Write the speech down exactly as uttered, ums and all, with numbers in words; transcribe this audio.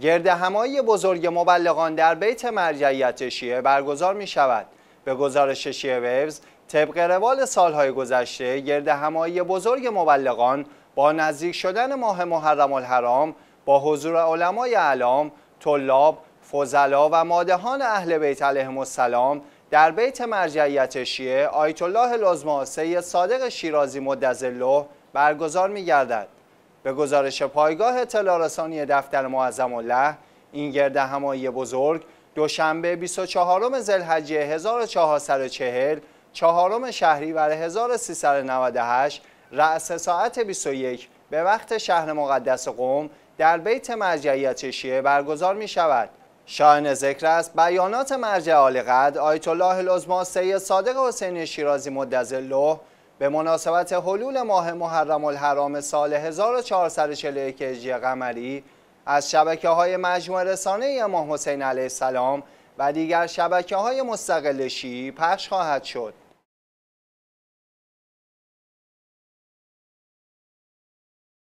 گردهمایی بزرگ مبلغان در بیت مرجعیت شیعه برگزار می شود. به گزارش شیعه ویوز، طبق روال سالهای گذشته، گردهمایی بزرگ مبلغان با نزدیک شدن ماه محرم الحرام با حضور علمای اعلام، طلاب، فضلا و مادحان اهل بیت علیهم السلام در بیت مرجعیت شیعه آیت الله العظمی سید صادق شیرازی مدظله برگزار می گردد. به گزارش پایگاه اطلاع رسانی دفتر معظم الله، این گردهمایی بزرگ دوشنبه بیست و چهارم ذوالحجه هزار و چهارصد و چهل، چهارم شهریور هزار و سیصد و نود و هشت رأس ساعت بیست و یک به وقت شهر مقدس قم در بیت مرجعیت شیعه برگزار می شود. شایان ذکر است بیانات مرجع عالی‌قدر آیت الله العظمی سید صادق حسینی شیرازی مدظله به مناسبت حلول ماه محرم الحرام سال هزار و چهارصد و چهل و یک هجری قمری از شبکه‌های مجموعه رسانه امام حسین علیه السلام و دیگر شبکه‌های مستقل شیعی پخش خواهد شد.